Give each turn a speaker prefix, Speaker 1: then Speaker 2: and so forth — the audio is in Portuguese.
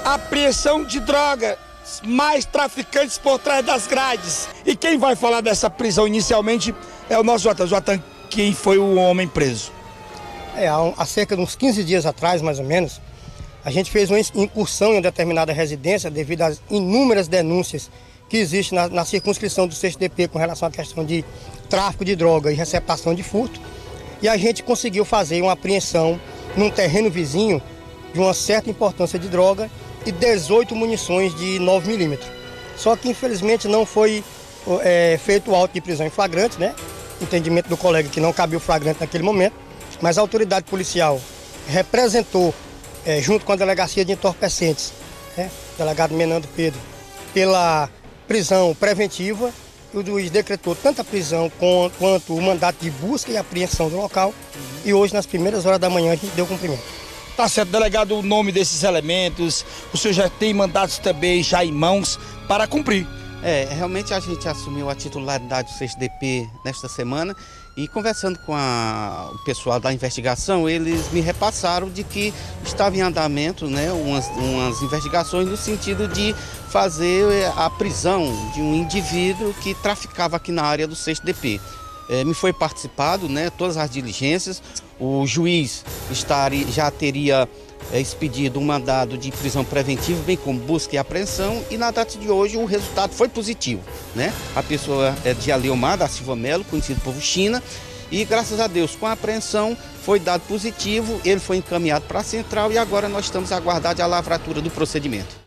Speaker 1: Apreensão de droga, mais traficantes por trás das grades. E quem vai falar dessa prisão inicialmente é o nosso Joatan. Joatan, quem foi o homem preso?
Speaker 2: Há cerca de uns 15 dias atrás, mais ou menos, a gente fez uma incursão em uma determinada residência devido às inúmeras denúncias que existem na circunscrição do CSDP com relação à questão de tráfico de droga e receptação de furto. E a gente conseguiu fazer uma apreensão num terreno vizinho de uma certa importância de droga e 18 munições de 9mm. Só que infelizmente não foi feito o auto de prisão em flagrante, né? Entendimento do colega que não cabia o flagrante naquele momento, mas a autoridade policial representou, junto com a delegacia de entorpecentes, né? Delegado Menando Pedro, pela prisão preventiva. O juiz decretou tanto a prisão quanto o mandato de busca e apreensão do local. E hoje, nas primeiras horas da manhã, a gente deu cumprimento.
Speaker 1: Tá certo, delegado, o nome desses elementos, o senhor já tem mandatos também já em mãos para cumprir.
Speaker 3: Realmente a gente assumiu a titularidade do CSDP nesta semana e conversando com o pessoal da investigação, eles me repassaram de que estava em andamento, né, umas investigações no sentido de fazer a prisão de um indivíduo que traficava aqui na área do CSDP. Me foi participado, né, todas as diligências, o juiz já teria expedido um mandado de prisão preventiva, bem como busca e apreensão, e na data de hoje o resultado foi positivo, né? A pessoa é de Aleomar da Silva Melo, conhecido povo China, e graças a Deus com a apreensão foi dado positivo, ele foi encaminhado para a central e agora nós estamos a aguardar a lavratura do procedimento.